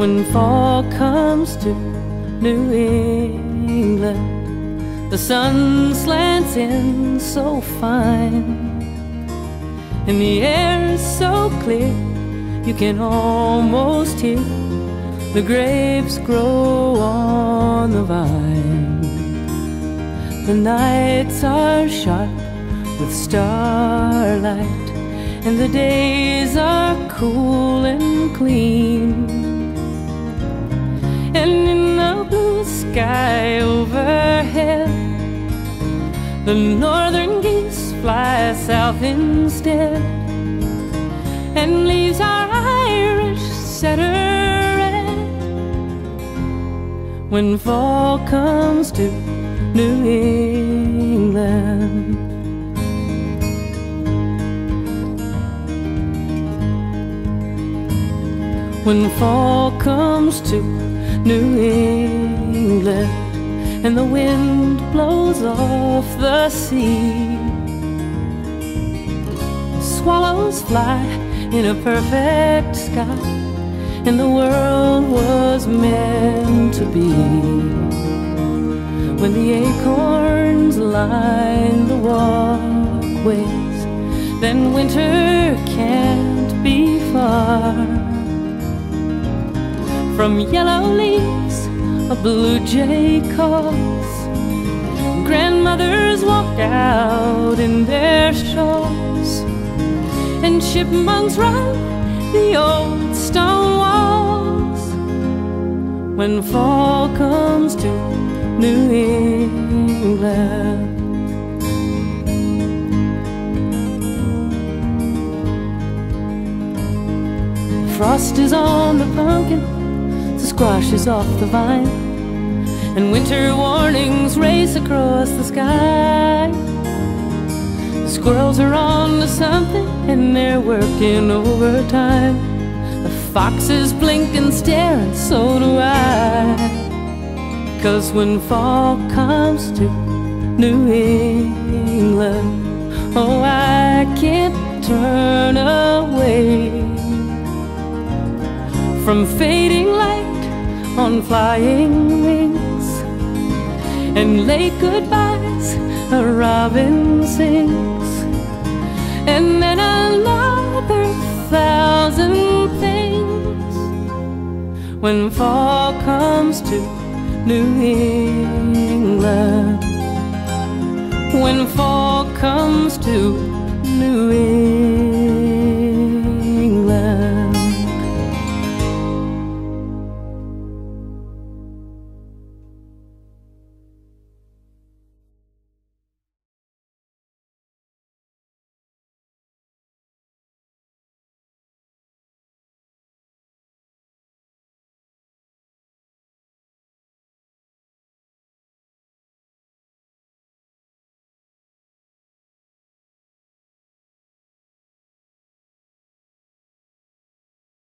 When fall comes to New England, the sun slants in so fine, and the air is so clear you can almost hear the grapes grow on the vine. The nights are sharp with starlight, and the days are cool and clean. And in the blue sky overhead, the northern geese fly south instead, and leaves our Irish setter red. When fall comes to New England, when fall comes to New England, and the wind blows off the sea, swallows fly in a perfect sky, and the world was meant to be. When the acorns line the walkways, then winter can't be far. From yellow leaves a blue jay calls, grandmothers walk out in their shawls, and chipmunks run the old stone walls. When fall comes to New England, frost is on the pumpkin, the squash is off the vine, and winter warnings race across the sky. The squirrels are on to something, and they're working overtime. The foxes blink and stare, and so do I. 'Cause when fall comes to New England, oh, I can't turn away from fading light on flying wings, and late goodbyes a robin sings, and then another thousand things. When fall comes to New England, when fall comes to